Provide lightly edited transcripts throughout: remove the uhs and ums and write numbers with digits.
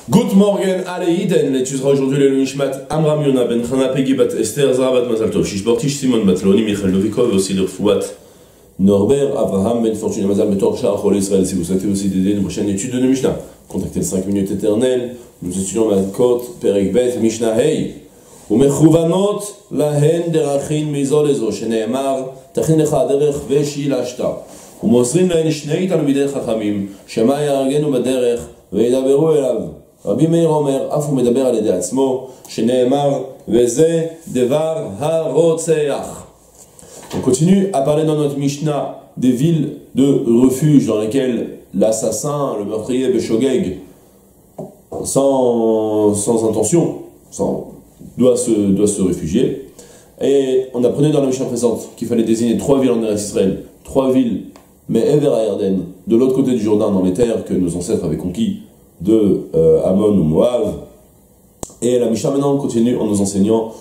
Good morning, Aleiden, l'étudiera aujourd'hui le Nishmat Amram Yona Ben Chana Peggy Bat Esther Zara Bat Mazal Tov Shishbortish Simon Batloni Michael Novikov et aussi le Fouat Norbert Abraham Ben Fortune Mazal Betor Shah Chol Israël. Si vous souhaitez aussi d'aider une prochaine étude de Mishnah, contactez le 5 minutes éternelles. Nous étudions la Côte Perek Bet Mishnah Hey ומכוונות להן דרכים מזו לזו שנאמר תכין לך הדרך ושילשת ומוסרים להן שני תלמידי חכמים שמה יארגנו בדרך וידברו אליו. רבי מאיר אומר, אף הוא מדבר על ידי עצמו, שנאמר, וזה דבר הרוצח. On continue à parler dans notre Mishnah des villes de refuge dans lesquelles l'assassin, le meurtrier Beshogeg, sans intention, doit se réfugier. Et on apprenait dans la Mishnah présente qu'il fallait désigner 3 villes en Eretz Israël, 3 villes, mais Ever Yarden, de l'autre côté du Jourdain, dans les terres que nos ancêtres avaient conquis de Ammon ou Moab. Et la Mishnah maintenant continue en nous enseignant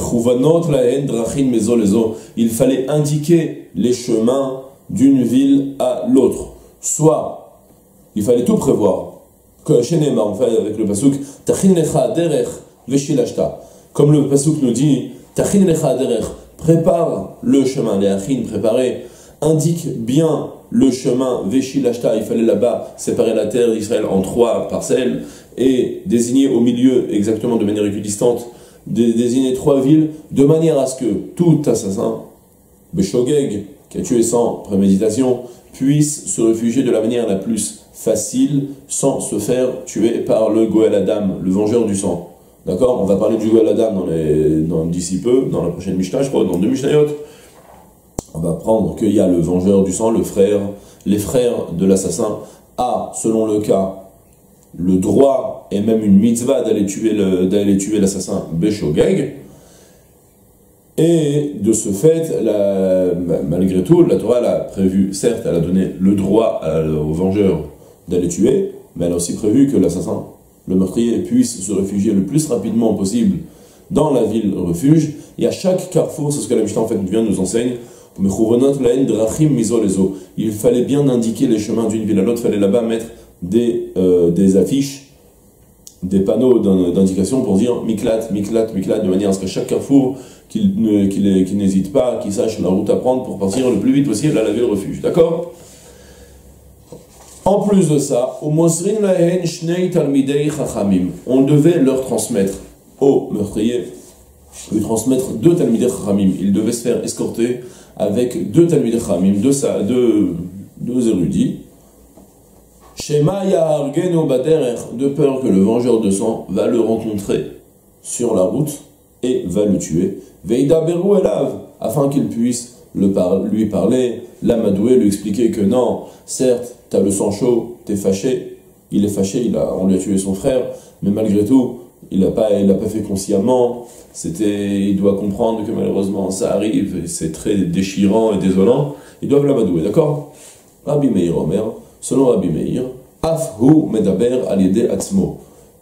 il fallait indiquer les chemins d'une ville à l'autre. Soit, il fallait tout prévoir, que chez Neymar, on fait avec le pasuk Tachin lecha derech veshilashta. Comme le pasuk nous dit Tachin lecha derech, prépare le chemin, les achin, préparer, indique bien le chemin, Veshilashta, il fallait là-bas séparer la terre d'Israël en 3 parcelles et désigner au milieu, exactement de manière équidistante, désigner 3 villes, de manière à ce que tout assassin, Beshogeg, qui a tué sans préméditation, puisse se réfugier de la manière la plus facile, sans se faire tuer par le Goël Adam, le vengeur du sang. D'accord? On va parler du Goël Adam d'ici peu, dans la prochaine Mishnah, je crois, dans 2 Mishnayot. On va apprendre qu'il y a le vengeur du sang, les frères de l'assassin, a, selon le cas, le droit et même une mitzvah d'aller tuer l'assassin Beshogeg. Et de ce fait, malgré tout, la Torah a prévu, certes, elle a donné le droit au vengeur d'aller tuer, mais elle a aussi prévu que l'assassin, le meurtrier, puisse se réfugier le plus rapidement possible dans la ville refuge. Et à chaque carrefour, c'est ce que la Mishnah en fait vient nous enseigne, il fallait bien indiquer les chemins d'une ville à l'autre, il fallait là-bas mettre des affiches, des panneaux d'indication pour dire Miklat, Miklat, Miklat, de manière à ce qu'à chaque carrefour, qu'il n'hésite pas, qu'il sache la route à prendre pour partir le plus vite possible à la ville refuge. D'accord? En plus de ça, on devait leur transmettre au meurtrier, lui transmettre 2 talmidei chachamim. Il devait se faire escorter avec 2 talmidei chachamim, 2 érudits. Shema ya'argenu baderech, de peur que le vengeur de sang va le rencontrer sur la route et va le tuer. Veidaberu elav, afin qu'il puisse lui parler, l'amadouer, lui expliquer que non, certes, t'as le sang chaud, t'es fâché, il est fâché, on lui a tué son frère, mais malgré tout, il l'a pas fait consciemment. Il doit comprendre que malheureusement ça arrive, et c'est très déchirant et désolant. Ils doivent l'amadouer, d'accord? Rabbi Meir Omer, selon Rabbi Meir, Af hu medaber al yede atzmo.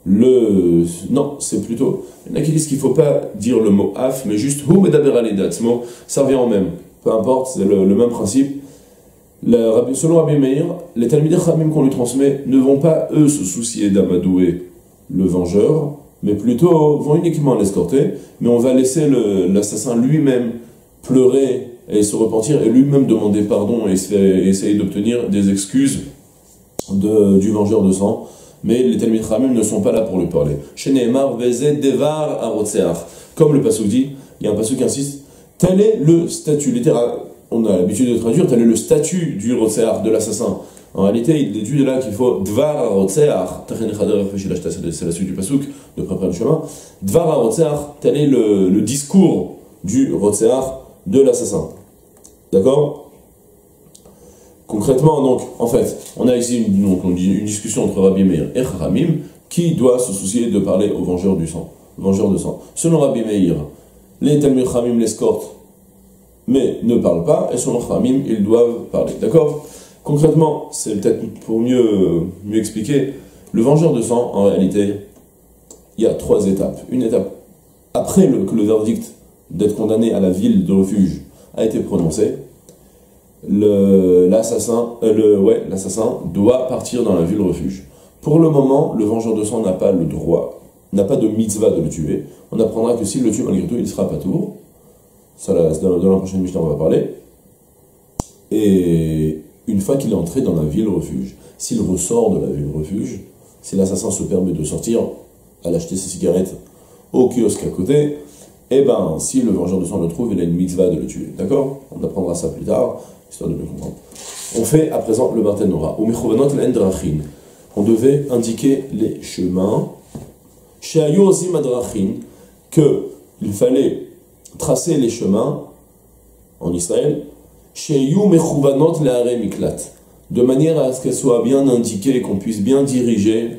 Non, c'est plutôt. Il y en a qui disent qu'il ne faut pas dire le mot af, mais juste hu medaber al yede atzmo, ça revient en même. Peu importe, c'est le même principe. Selon Rabbi Meir, les talmidei chachamim qu'on lui transmet ne vont pas, eux, se soucier d'amadouer le vengeur, mais plutôt vont uniquement l'escorter, mais on va laisser l'assassin lui-même pleurer et se repentir, et lui-même demander pardon et essayer d'obtenir des excuses du vengeur de sang. Mais les talmidei chachamim ne sont pas là pour lui parler. Chez Nehemar, Vezeh devar harotzeach. Comme le pasuk dit, il y a un pasuk qui insiste, tel est le statut, littéral, on a l'habitude de traduire, tel est le statut du rotzeach, de l'assassin. En réalité, il est dû de là qu'il faut Dvar HaRotzeach, c'est la suite du pasuk, de préparer le chemin. Dvar HaRotzeach, tel est le discours du Rotzeach, de l'assassin. D'accord? Concrètement, donc, en fait, on a ici une discussion entre Rabbi Meir et Chachamim, qui doit se soucier de parler au vengeur de sang. Selon Rabbi Meir, les talmidei chachamim l'escortent, mais ne parlent pas, et selon Chachamim, ils doivent parler. D'accord? Concrètement, c'est peut-être pour mieux expliquer, le vengeur de sang, en réalité, il y a 3 étapes. Une étape, après que le verdict d'être condamné à la ville de refuge a été prononcé, l'assassin doit partir dans la ville refuge. Pour le moment, le vengeur de sang n'a pas le droit, n'a pas de mitzvah de le tuer. On apprendra que s'il le tue, malgré tout, il sera pas tour. Ça, dans la prochaine Mishnah, on va parler. Et une fois qu'il est entré dans la ville refuge, s'il ressort de la ville refuge, si l'assassin se permet de sortir, aller acheter ses cigarettes au kiosque à côté, eh ben, si le vengeur de sang le trouve, il a une mitzvah de le tuer. D'accord? On apprendra ça plus tard, histoire de bien comprendre. On fait à présent le Barthénora. On devait indiquer les chemins. Chez Ayosim Adrachin, qu'il fallait tracer les chemins en Israël, chez Yu Mechuvanot Le'are Miklat, de manière à ce qu'elles soient bien indiquées, qu'on puisse bien diriger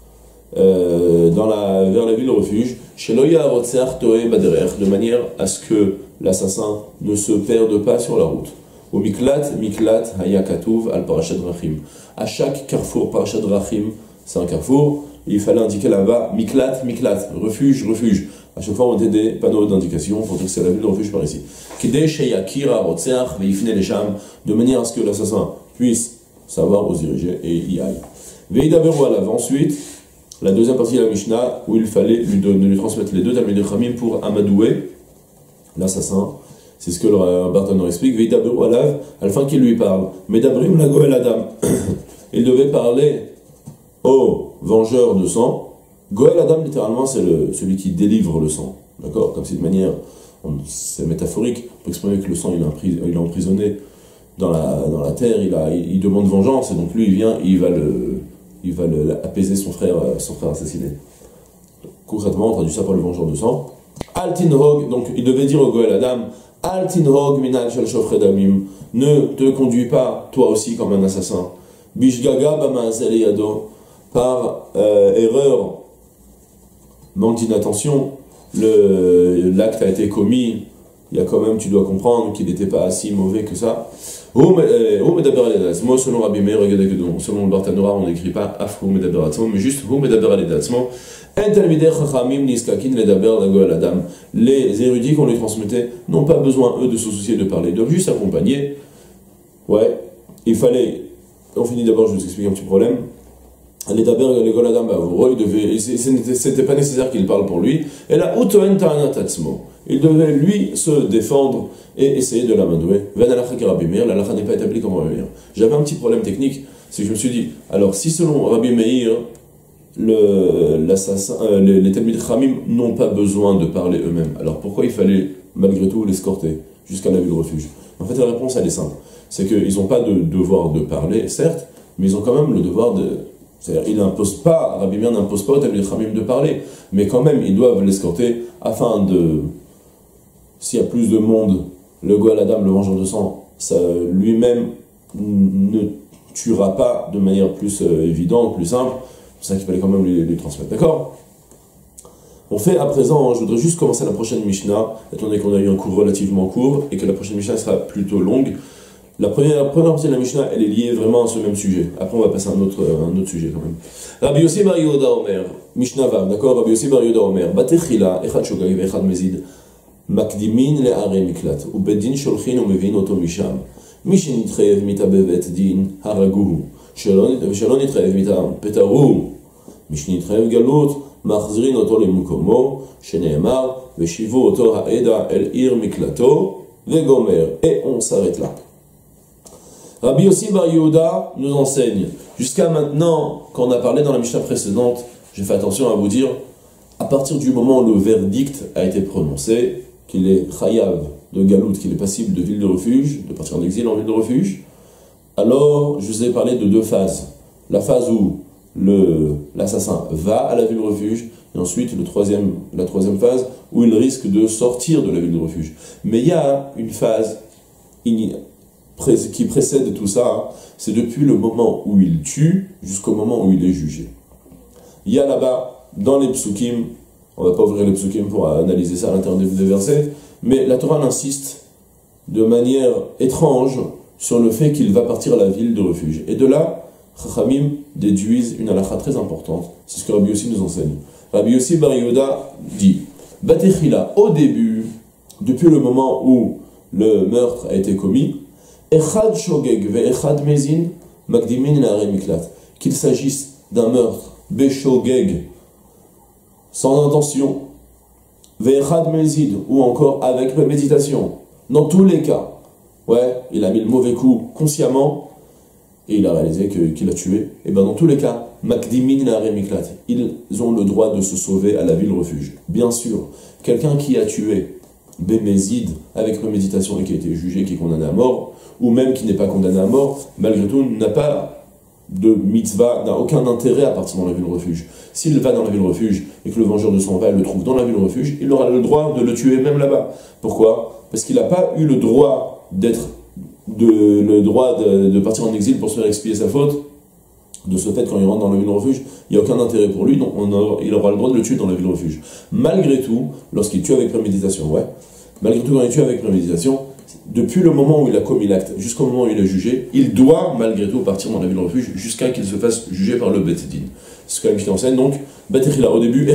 vers la ville refuge, chez Loya Rotzer Toe Baderer, de manière à ce que l'assassin ne se perde pas sur la route. Au Miklat, Miklat, Hayakatuv, al Parashat Drachim. À chaque carrefour, Parashat Drachim, c'est un carrefour, il fallait indiquer là-bas Miklat, Miklat, refuge, refuge. À chaque fois, on mettait des panneaux d'indication pour dire que c'est la ville de refuge par ici. Kidei Sheyakira Rotzer, Veifne Lesham, de manière à ce que l'assassin puisse savoir où se diriger et y aille. Veidaberu alav, ensuite, la deuxième partie de la Mishnah, où il fallait lui transmettre les deux Talmidei Chachamim pour amadouer l'assassin. C'est ce que le Barthénora explique. Veidaberu alav, afin qu'il lui parle. Medabrim la Goel Adam. Il devait parler au vengeur de sang. Goel Adam, littéralement, c'est celui qui délivre le sang. D'accord? Comme c'est de manière, c'est métaphorique, pour exprimer que le sang, il est emprisonné dans la terre, il demande vengeance, et donc lui, il vient, il va apaiser son frère assassiné. Concrètement, on traduit ça par le vengeur de sang. Altinhog, donc il devait dire au Goel Adam, Altinhog minag shel shofred damim, ne te conduis pas, toi aussi, comme un assassin. Bishgaga bama'azel yado, par erreur, manque d'inattention, l'acte a été commis, il y a quand même, tu dois comprendre qu'il n'était pas si mauvais que ça. Moi, selon Rabbi Meir, selon le Barthénora, on n'écrit pas Afro Medaber Atzmo, mais juste Hu Medaber Aledatzmo. Les érudits qu'on lui transmettait n'ont pas besoin, eux, de se soucier de parler, ils doivent juste accompagner. Ouais, il fallait. On finit d'abord, je vais vous expliquer un petit problème. Les Daber, les Goladam, c'était pas nécessaire qu'il parle pour lui. Et là, Utoen Ta'anatatzmo. Il devait, lui, se défendre et essayer de l'amadouer. La lacha n'est pas établie comme Rabbi Meir. J'avais un petit problème technique, c'est que je me suis dit, alors si selon Rabbi Meir, les Talmidei Chachamim n'ont pas besoin de parler eux-mêmes, alors pourquoi il fallait malgré tout l'escorter jusqu'à la ville de refuge? En fait, la réponse, elle est simple. C'est qu'ils n'ont pas de devoir de parler, certes, mais ils ont quand même le devoir de... C'est-à-dire, Rabbi Meir n'impose pas aux Talmidei Chachamim de parler, mais quand même, ils doivent l'escorter afin de... S'il y a plus de monde, le Goel Adam, le vengeur de sang, ça lui-même ne tuera pas de manière plus évidente, plus simple. C'est ça qu'il fallait quand même lui transmettre. D'accord? On fait à présent, je voudrais juste commencer la prochaine Mishnah, étant donné qu'on a eu un cours relativement court et que la prochaine Mishnah sera plutôt longue. La première partie de la Mishnah, elle est liée vraiment à ce même sujet. Après, on va passer à un autre sujet quand même. Rabbi Yossi bar Yehuda Omer, Mishnah Vav, d'accord? Rabbi Yossi bar Yehuda Omer, Batechila, Echad Shogag ve'Echad Mezid. מקדימין לערי מקלט, ובדין שולחין ומביאים אותו משם. מי שנתחייב מיתה בבית דין, הרגוהו, ושלא נתחייב מיתה, פטרוהו. מי שנתחייב גלות, מחזירין אותו למקומו, שנאמר, ושיבו אותו העדה אל עיר מקלטו, וגומר. Et on s'arrête là. Rabbi Yossi bar Yehuda nous enseigne. Jusqu'à maintenant, quand on a parlé dans la Mishnah précédente, j'ai fait attention à vous dire, à partir du moment où le verdict a été prononcé, qu'il est chayav de galout, qu'il est passible de ville de refuge, de partir en exil en ville de refuge, alors je vous ai parlé de deux phases. La phase où l'assassin va à la ville de refuge, et ensuite la troisième phase où il risque de sortir de la ville de refuge. Mais il y a une phase qui précède tout ça, c'est depuis le moment où il tue jusqu'au moment où il est jugé. Il y a là-bas, dans les psukim, on ne va pas ouvrir les psukim pour analyser ça à l'intérieur des versets, mais la Torah insiste de manière étrange sur le fait qu'il va partir à la ville de refuge. Et de là, Chachamim déduisent une halakha très importante. C'est ce que Rabbi Yossi nous enseigne. Rabbi Yossi bar Yehuda dit, Batechila, au début, depuis le moment où le meurtre a été commis, Echad shogeg ve echad mezin, makdimin la'arei miklat, qu'il s'agisse d'un meurtre, Beshogeg, sans intention, Ve'echad Mezid, ou encore avec préméditation. Dans tous les cas, ouais, il a mis le mauvais coup consciemment, et il a réalisé qu'il a tué. Et bien dans tous les cas, Makdimin Nare Miklat, ils ont le droit de se sauver à la ville refuge. Bien sûr, quelqu'un qui a tué Bémézid avec préméditation et qui a été jugé, qui est condamné à mort, ou même qui n'est pas condamné à mort, malgré tout n'a pas de mitzvah, n'a aucun intérêt à partir dans la ville refuge. S'il va dans la ville refuge et que le vengeur de son va le trouve dans la ville refuge, il aura le droit de le tuer même là-bas. Pourquoi? Parce qu'il n'a pas eu le droit de partir en exil pour se faire expier sa faute. De ce fait, quand il rentre dans la ville refuge, il n'y a aucun intérêt pour lui, donc il aura le droit de le tuer dans la ville refuge. Malgré tout, lorsqu'il tue avec préméditation, malgré tout, quand il tue avec préméditation, depuis le moment où il a commis l'acte jusqu'au moment où il est jugé, il doit malgré tout partir dans la ville refuge jusqu'à qu'il se fasse juger par le Bet Din. C'est ce que la Mishnah enseigne. Donc, au début,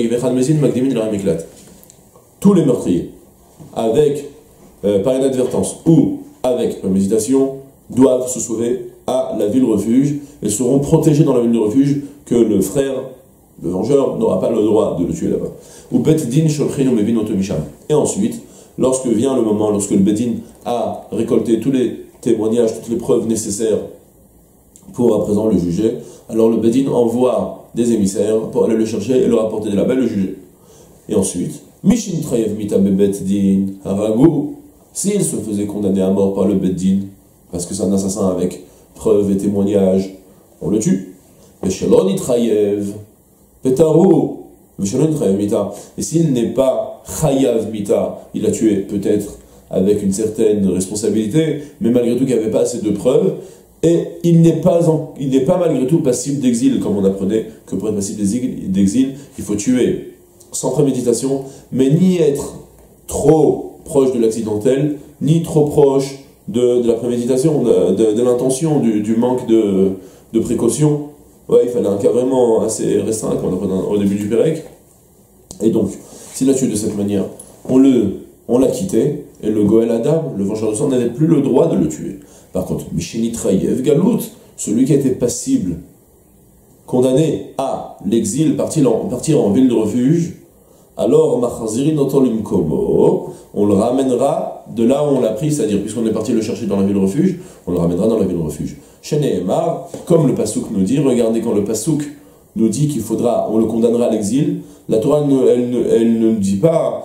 tous les meurtriers, avec par inadvertance ou avec préméditation, doivent se sauver à la ville refuge et seront protégés dans la ville de refuge, que le frère, le vengeur, n'aura pas le droit de le tuer là-bas. Ou Bet Din Sholchin Mevin Otomisham. Et ensuite, lorsque vient le moment, lorsque le Bedin a récolté tous les témoignages, toutes les preuves nécessaires pour à présent le juger, alors le Bedin envoie des émissaires pour aller le chercher et le rapporter de là-bas, le juger. Et ensuite, Mishin Trayev Mita Bedin Haragu, s'il se faisait condamner à mort par le Bedin, parce que c'est un assassin avec preuves et témoignages, on le tue. Vesheloni Trayev Petaru. Et s'il n'est pas Chayav Mita, il a tué peut-être avec une certaine responsabilité, mais malgré tout qu'il n'y avait pas assez de preuves, et il n'est pas malgré tout passible d'exil, comme on apprenait que pour être passible d'exil, il faut tuer sans préméditation, mais ni être trop proche de l'accidentel, ni trop proche de la préméditation, de l'intention, du manque de précaution. Il fallait un cas vraiment assez restreint, comme on apprenait au début du Pérec. Et donc, s'il a tué de cette manière, on l'a quitté, et le Goël Adam, le vengeur de sang, n'avait plus le droit de le tuer. Par contre, Misheni Trayev Galout, celui qui a été passible, condamné à l'exil, partir en ville de refuge, alors Machazirin Otolim Komo, on le ramènera de là où on l'a pris, c'est-à-dire, puisqu'on est parti le chercher dans la ville refuge, on le ramènera dans la ville refuge. Chez Nehemar, comme le Passouk nous dit, regardez quand le Passouk nous dit on le condamnera à l'exil, la Torah elle ne nous dit pas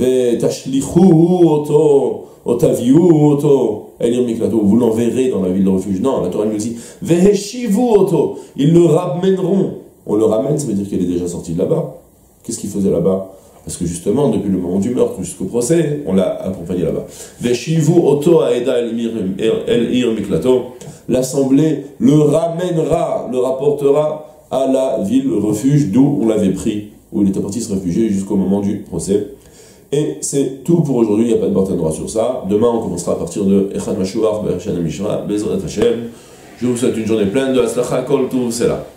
vous l'enverrez dans la ville de refuge. Non, la Torah nous dit ils le ramèneront. On le ramène, ça veut dire qu'il est déjà sorti de là-bas. Qu'est-ce qu'il faisait là-bas? Parce que justement, depuis le moment du meurtre jusqu'au procès, on l'a accompagné là-bas. L'assemblée le ramènera, le rapportera à la ville refuge d'où on l'avait pris, où il était parti se réfugier jusqu'au moment du procès. Et c'est tout pour aujourd'hui, il n'y a pas de barthénora sur ça. Demain, on commencera à partir de Echad Mashuach, Be'er Shana Mishra, Bezrat Hashem. Je vous souhaite une journée pleine de Hatzlacha, Kol Tov, c'est là.